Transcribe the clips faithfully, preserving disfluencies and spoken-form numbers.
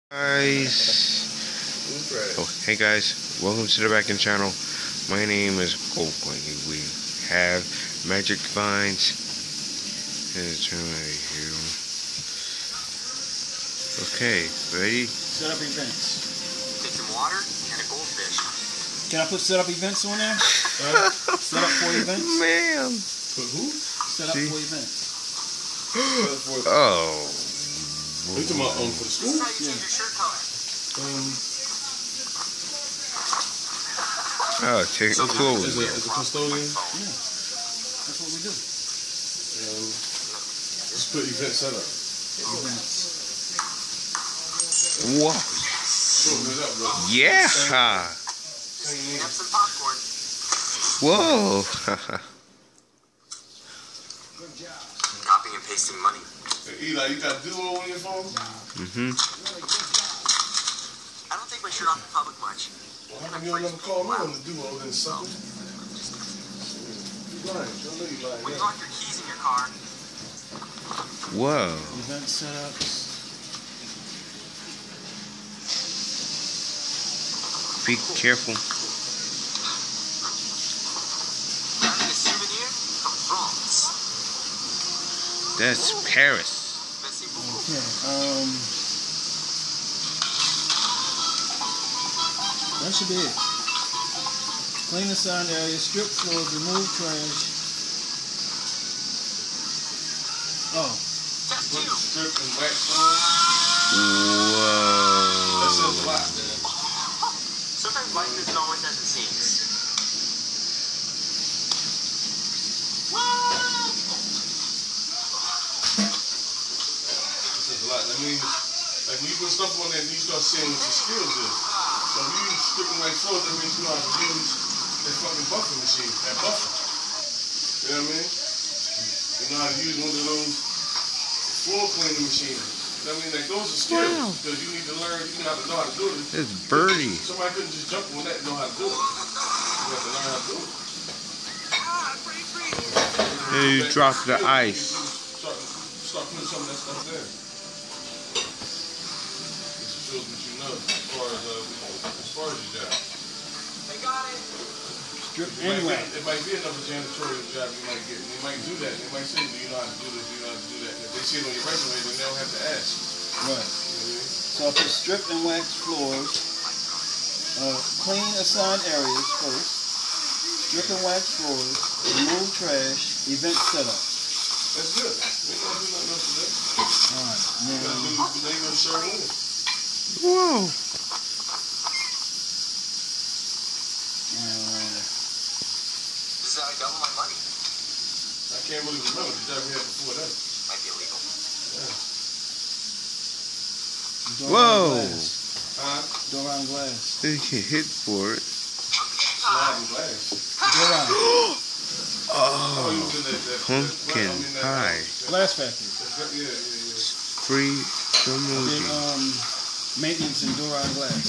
Guys, oh hey guys, welcome to the Back End channel. My name is Gold Blanky. We have Magic Finds. Turn right here. Okay, ready? Set up events. Get some water and a goldfish. Can I put set up events on there? uh, set up for events. Man. For who? Set up See? for events. Oh. You talking about um, for the school? That's how you change your shirt color. Um, Oh, take as, a, clothes. as, a, as a custodian, Yeah. That's what we do. um, just put event setup. Events. Whoa. Shorten it up, bro. Yeah. Same name. Have some popcorn. Whoa. Copying and pasting money. Hey, Eli, you got Duo on your phone? Mhm. I don't think we should off the public much. Well, how come you don't never call me on the Duo then, sucker? You lying. I know you lying. When you Yeah. lock your keys in your car, Whoa. Event setups. Be careful. grabbing a souvenir from France. That's Paris. Merci beaucoup. Okay. Um. That should be it. Clean the sign area, strip floors, remove trash. Oh. Step Put two. strip and wax on. That says a Whoa. lot, man. Sometimes life isn't always as it seems. That says a lot. That means, like, when you put stuff on there, you start seeing what your skills is. So if you use strip and wax floors, that means you know how to use that fucking buffer machine, that buffer. You know what I mean? You know how to use one of those floor cleaning machines. I mean, like, those are skills. Wow. Because you need to learn, you have to know how to do it. That's Birdie. Somebody couldn't just jump on that and know how to do it. You have to learn how to do it. And you drop the ice. Start, start putting some of that stuff there. This shows what you know as far as, uh, as far as your job. They got it. Strip It might, and be, wax. it might be another janitorial job you might get. And they might do that. They might say, do you know how to do this? Do you know how to do that? And if they see it on your resume, then they don't have to ask. Right. You know what I mean? So I put strip and wax floors. Uh, clean assigned areas first. Strip and wax floors. Remove trash. Event setup. That's good. We ain't gonna do nothing else today. Alright. You gotta Now, do, today you're gonna serve with it. Whoa. uh, This is how I double my money. I can't really remember the job we had before that. Might be illegal. door Whoa. on glass. Huh? Door on glass. They get hit for it. Sliding glass. Door on. Oh, Oh. you was in that, that, Pumpkin that, I mean, that, pie. Glass factory. that, yeah, yeah, yeah. Free Did emoji. um, maintenance in door on glass.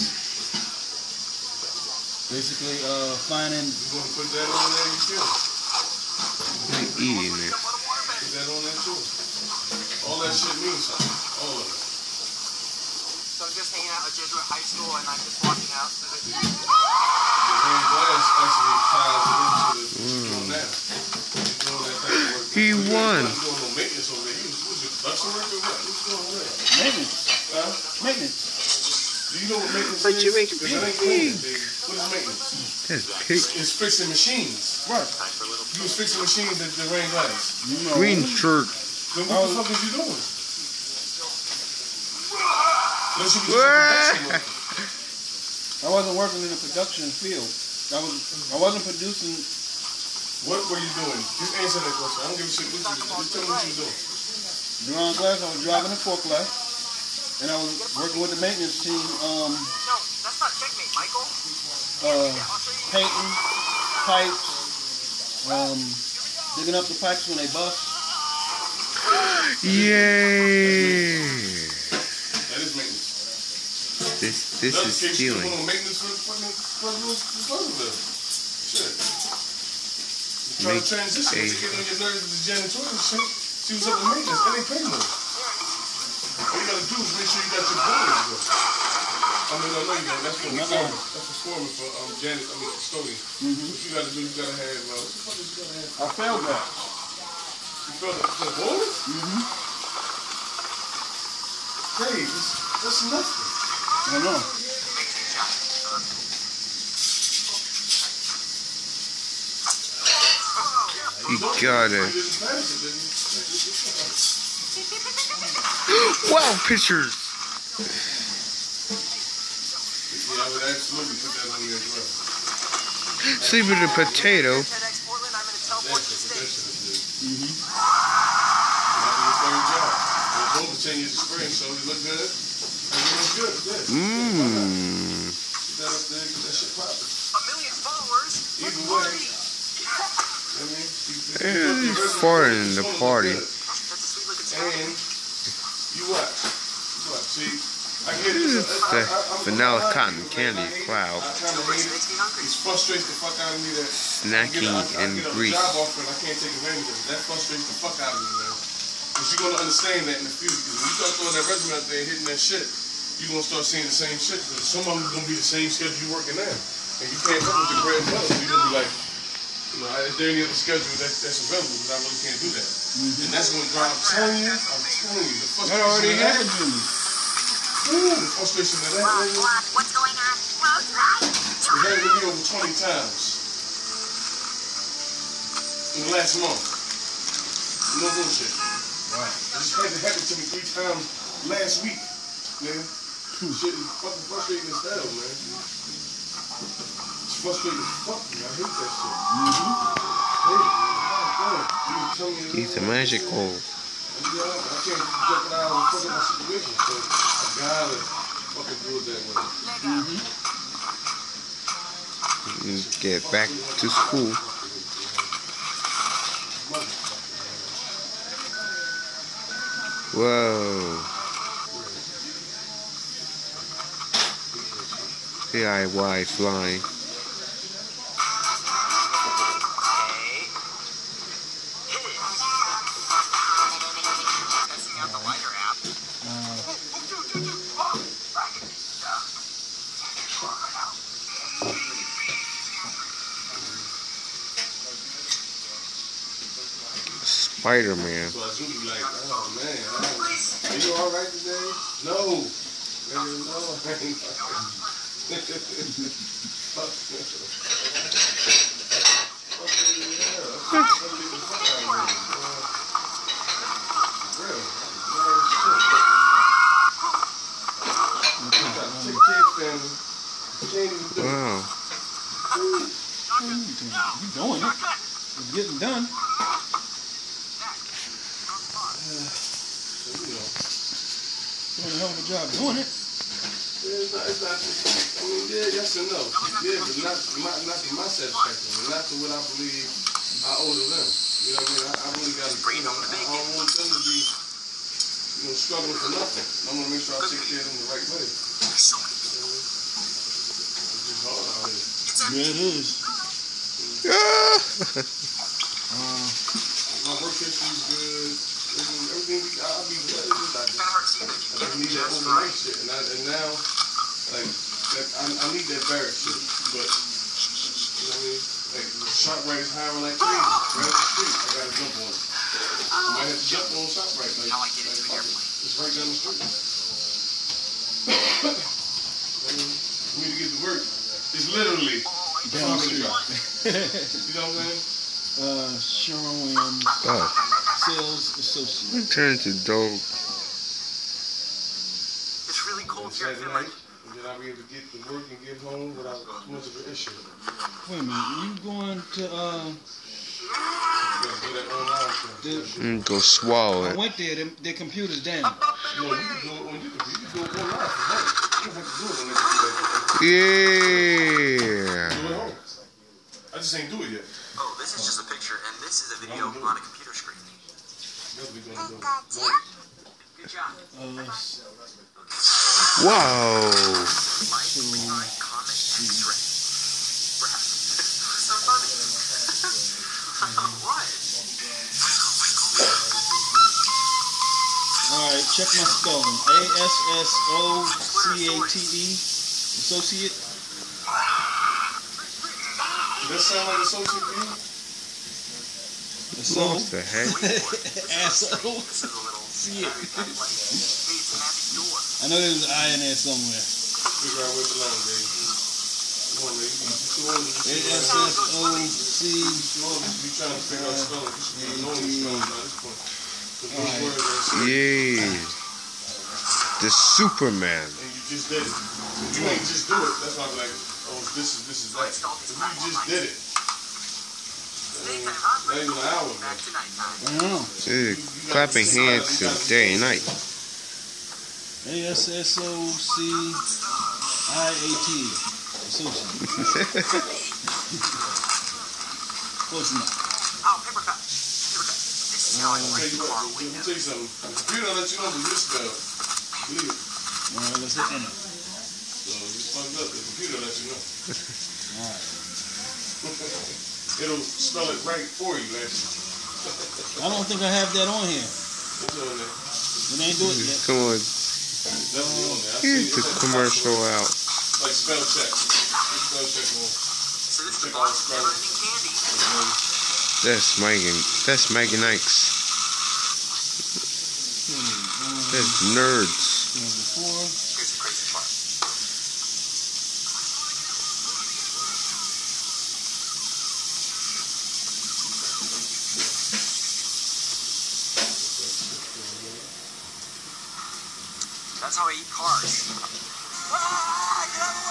Basically, uh, finding. You want to put that on there, you can. I'm eating it. Put that on there too. All that shit means something. All of it. So I'm just hanging out at Jesuit High School and I'm just walking out. So that The rain glass actually ties it into the what you're doing now. You're doing that type of work. He You ain't- won. You ain't doing no maintenance over there. You was, was your production worker or what? What you doing over there? Maintenance. Huh? Maintenance. Do you know what maintenance But is? you make 'Cause it ain't cleaning, baby. What is maintenance? That's pig. It's fixing machines. Right. time for a little You was fixing machines that the rain glass. You know. Green shirt. Then what the fuck is you doing? Unless you was just a What? production worker. I wasn't working in the production field. I was. I wasn't producing. What were you doing? Just answer that question. I don't give a shit what you do. Just tell me what you doing. Door on glass. I was driving a forklift, and I was working with the maintenance team. Um, No, that's not checkmate, Michael. uh, painting pipes. Um, digging up the pipes when they bust. Yay! That is maintenance. This this Another is case, you stealing. doing maintenance for fucking Pleasantville. Shit. You trying Make to transition. a- You get on your nerves with the janitorial shit. She was up in maintenance, and they pay more. All you gotta do is make sure you got your boilers good. I mean, no, no, you don't. That's for the foreman. That's for foreman for um, Janet, I mean, custodian. Mm-hmm. What you gotta do, you gotta have, uh, what the fuck is you gotta have? I failed that. You felt it to the board? Mm-hmm. Hey, that's, that's nothing. I know. You got it. Wow, pictures. Yeah, I would absolutely put that on there as well. Sleep with a potato. TEDx Portland, I'm gonna tell That's Portland it, that's State. it. Mm-hmm. That'll be your third job. We're both ten years of spring, so it look good. Everything looks good. Yeah. Mmm. Get that up there, get that shit popping. A million followers. Either way, I mean, you, you, Yeah, you he's farting in the party. That's a sweet looking spot. And you watch. You watch. See, I get it. It's I, the I, I, I'm vanilla I'm cotton like, candy I hate it. cloud. I kind of hate it. It frustrates the fuck out of me that Snacking I get, a, I, and I get a grease. job offer and I can't take advantage of it. That frustrates the fuck out of me, man. Because you're going to understand that in the future. Because when you start throwing that resume out there and hitting that shit, you're going to start seeing the same shit. Because some of them are going to be the same schedule you're working now. And you can't fuck with the bread and butter. So you're going to be like, you know, is there any other schedule that, that's available? But I really can't do that. Mm-hmm. And that's going to drive, I'm telling you, I'm telling you, the frustration That already of that, happened to me. ooh, the frustration of that, nigga, What's going on? Well, it happened to me over twenty times in the last month. No bullshit. Wow. It just had to happen to me three times last week, nigga. Shit is fucking frustrating as hell, man. It's frustrating as fuck, man. I hate that shit. Mm-hmm. I hate it, man. God damn. You tell me He's a magical. Yeah, I can't jeopardize and fuck up my situation, so I gotta fucking do it that way. You get back to school. Whoa. D I Y flying. Testing out the lighter app. Spider-Man. So I do be like, oh man, are you alright today? No. Nigga, no, I ain't. Fuck. Fuck yeah. Fuck the fuck out of me. Real. Mad as shit. You gotta take care of family. You can't even do it. Wow. You doing it. It's getting done. So, you know. Doing a hell of a job doing it. Yeah, it's not, it's not, I mean, yeah, yes and no. Yeah, but not, not, not to my satisfaction, and not to what I believe I owe to them. You know what I mean? I, I really got to, you know, I don't want them to be, you know, struggling for nothing. I want to make sure I take care of them the right way. You know, it's just hard out here. Yeah, it is. Ah. Uh, My work history is good. Everything, we, I'll be good. It's just like, I just need that overnight shit. And, I, and now, like, that, I, I need that barrack shit. But, you know what I mean? Like, ShopRite is hiring like crazy. Right up the street. I gotta jump on it. I might have to jump on ShopRite. Like, Now I get like into fuck your it. It's right down the street. I mean, for me to get to work, it's literally down the street. you know what I'm saying? Uh, Sherwin Oh, Sales Associate. turn to dog. It's really cold here. I Saturday feel night, like and then I'll be able to get to work and get home without much of an issue. Wait a minute, you going to, uh, You gotta do that online thing. the, Mm, go swallow I it. went there, them, their computer's down. No, you can do it on you can, you can do it online from home. You don't have to do it on the computer. Yeah. Do it at home. I just ain't do it yet. oh, this is just a picture, and this is a video on a computer screen. That's what we're gonna do. Good job. Uh, s- Wow. Like, subscribe, comment, X-ray. Brad. So funny. What? Alright, check my spelling. A S S O C A T E Associate. Does that sound like associate to you? What the heck? Asshole. See it. I know there's an I in there somewhere. Figure out where it belongs, baby. Come on, baby. You too old to be A S S O C. too old to be trying to figure out spelling. You should be knowing the spelling by this point. Because those words are Yay. The Superman. and you just did it. If you ain't just do it, that's why I'm like, oh, this is this is that. If you just did it, not even an hour ago. I know. Dude, clapping hands till day and night. A S S O C I A T. Associate. Close enough. Oh, paper cut. Paper cut. This is how I I'll tell break you the car what, let me window. tell you something. The computer will let you know if it's misspelled. Believe it. Alright, let's hit enter. So if it's fucked up, the computer will let you know. Alright. It'll spell it right for you, actually. I don't think I have that on here. It's on there. It ain't do it yet. Come on, It's definitely on there. I here's see the it. commercial out. Like spell check. Spell check on. So this is Check the all the box spelling. never ending candy. That's Megan. That's Megan Ikes. That's nerds. Number four. Here's the crazy part. That's how I eat cars. Ah, get out of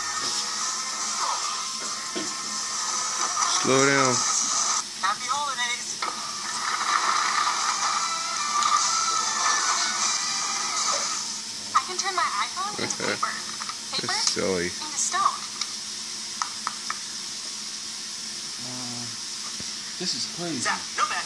the way! Slow down. Happy holidays! I can turn my iPhone into paper. Paper That's silly. into stone. Uh, this is crazy. Zap, no man.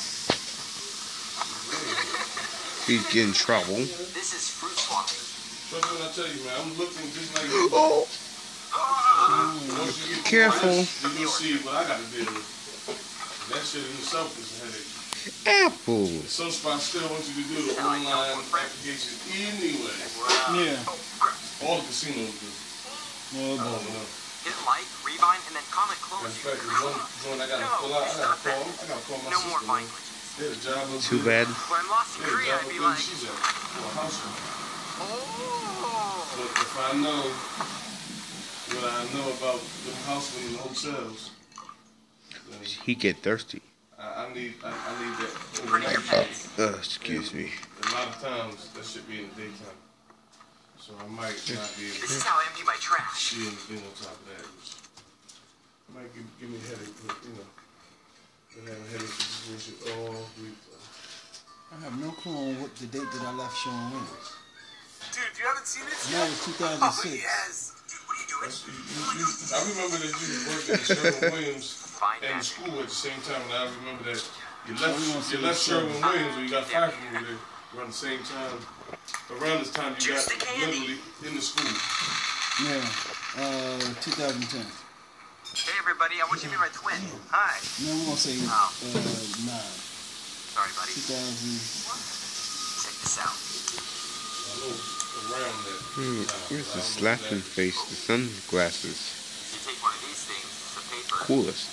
He'd get in trouble. This is fruit swapping. Trust me when I tell you, man, I'm looking just like you. Oh, Once you get Careful. this, then you'll see what I got to deal with. That shit in itself is a headache. apple. Some spots still want you to do the online application anyway. Wow. Yeah. All the casinos do. Oh, I boy. don't know. Hit like, rebind, and then comment close. Matter of fact, there's one joint I gotta pull out. I gotta call. I gotta call my No more sister. vine man. glitches. They had a job up Too there. bad. When I'm lost in They had a Korea, job I'd up be there. like, She's at for a house. oh. But if I know what I know about the house and the hotels, then He get thirsty. I, I need I, I need that Pretty overnight. pets. Uh, excuse me. A lot of times that should be in the daytime. So I might not be able This is to how I empty my trash. see anything on top of that. Which might give, give me a headache, but you know. Been having headaches with this bullshit all week. I have no clue on what the date that I left showing when. Dude, you haven't seen this No, it was two thousand six. Oh, yes. Dude, what are you doing? That's, you, you, you, I remember that you worked at Sherwin-Williams Fine and magic. school at the same time, and I remember that you Oh, we gonna left see you left this Sherwin-Williams when you got fired from over there around the same time. Around this time you Juice got the candy. literally in the school. Yeah. Uh, two thousand ten. Hey, everybody, I want you to meet my twin. Hi. No, we're gonna say uh, nine. Sorry, buddy. two thousand. Check this out. I know around that. Hmm, time, where's but I the don't know slapping exactly. face? The sunglasses. If you take one of these things, it's a paper. Coolest.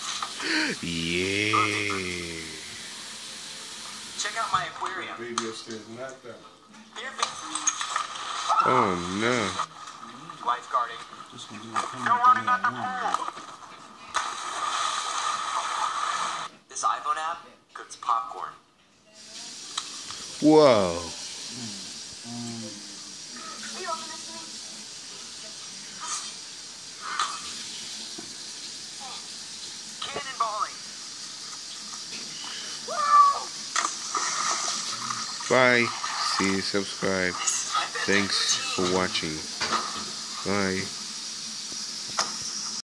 Yeah. Check out my aquarium. Baby upstairs knocked out. Here, baby. Oh no. Lifeguarding. Just gonna do it. No running at the pool. This iPhone app cooks popcorn. Whoa. Will you open this to me? Cannonballing. Bye. See you. Subscribe. This is my bedtime Thanks routine. for watching. Bye.